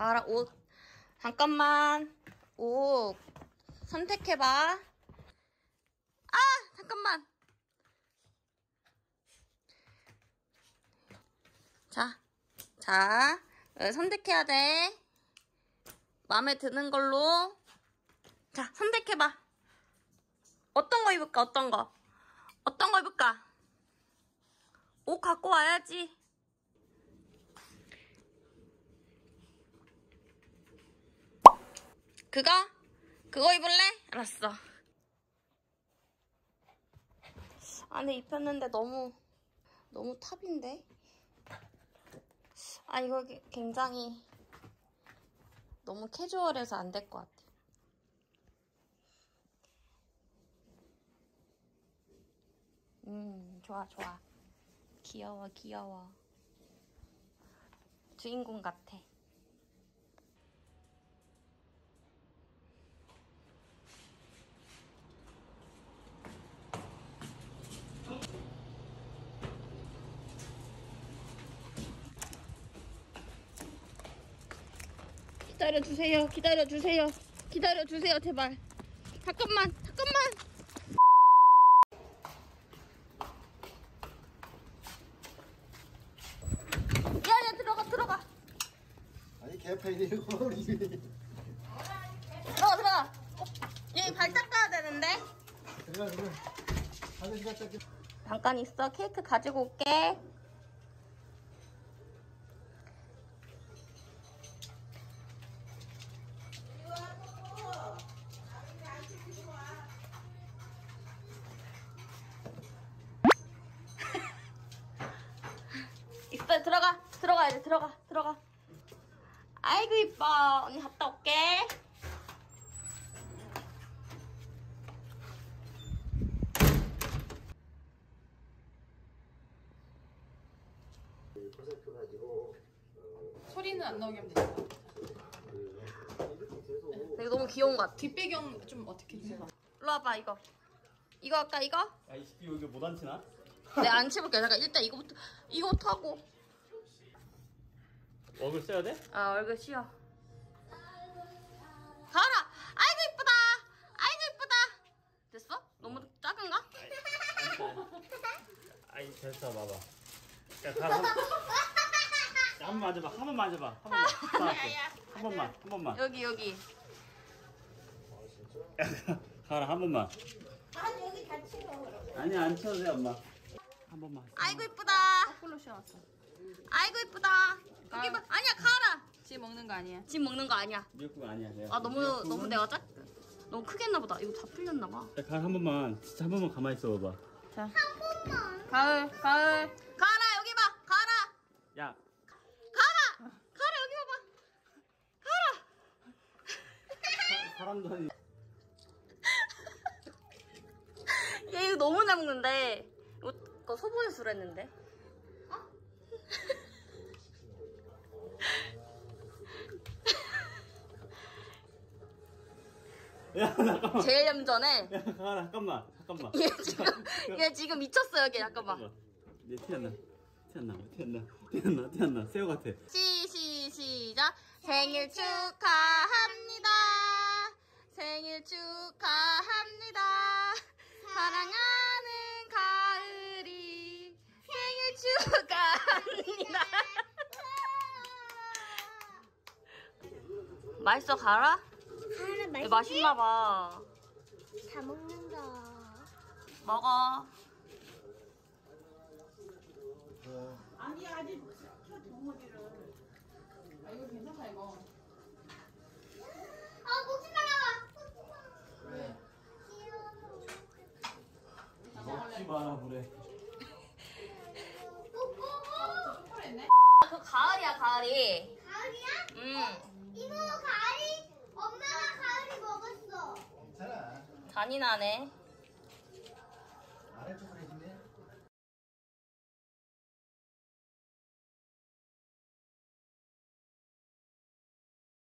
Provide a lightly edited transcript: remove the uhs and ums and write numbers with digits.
가을아, 옷. 잠깐만. 옷 선택해봐. 아! 잠깐만. 자, 선택해야 돼. 마음에 드는 걸로. 자, 선택해봐. 어떤 거 입을까? 어떤 거 입을까? 옷 갖고 와야지. 그거 입을래? 알았어. 안에 입혔는데 너무 탑인데? 아, 이거 굉장히 너무 캐주얼해서 안 될 것 같아. 좋아. 귀여워. 주인공 같아. 기다려주세요, 제발. 잠깐만. 야, 들어가. 아니, 개팬이고, 들어가. 여기 발 닦아야 되는데. 들어가. 화장실 갔다 올게. 잠깐 있어. 케이크 가지고 올게. 있어. 들어가야 돼. 들어가. 아이고 이뻐. 언니 갔다 올게. 소리는 안 나오게 하면 되겠다. 이거 너무 귀여운 것 같아. 뒷배경 좀 어떻게 해봐. 일로 와봐. 이거 할까? 이거? 야, 이 새끼 여기 못 앉히나? 네, 안 치볼게. 잠깐 일단 이거부터 하고. 얼굴 써야 돼? 아, 얼굴 씌워. 가라. 아이고 이쁘다. 됐어? 너무 작은가? 아이, 됐어, 봐봐. 야, 가라. 야, 한 번만 만져봐. 한 번만. 여기. 가라, 한 번만. 아니 여기 다 치워. 아니, 안 쳐도 돼, 엄마. 한 번만. 아이고 이쁘다. 콜로 씌워놨어. 아이고 이쁘다. 여기 봐. 아니야, 가라. 지 먹는 거 아니야. 지금 먹는 거 아니야. 미역국 아니야, 내가. 아, 너무 내가 너무 크게 했나 보다. 이거 다 풀렸나 봐. 야, 가라, 한 번만. 진짜 한 번만 가만히 있어 봐봐. 자. 가을. 가라. 여기 봐. 가라. 야, 여기 봐봐. 사람도 아니. 얘 이거 너무 잘 먹는데. 이거 소보에수로 했는데. 야, 잠깐만. 제일 얌전해. 야, 가라, 잠깐만. 얘 지금 미쳤어. 여기 잠깐만. 얘 티안 나. 새우 같아. 시작. 생일 축하합니다. 사랑하는 가을이 생일 축하합니다. 맛있어, 가라? 가을은 맛있나 봐. 다 먹는다. 먹어. 아니 아직 켜 덩어리를. 아 이거 괜찮다 이거. 목숨 나가. 왜? 먹지 마라, 그래. 초콜릿네? 그 가을이야, 가을이. 가을이야? 이거 가을이 엄마가 가을이 먹었어. 괜찮아. 잔인하네.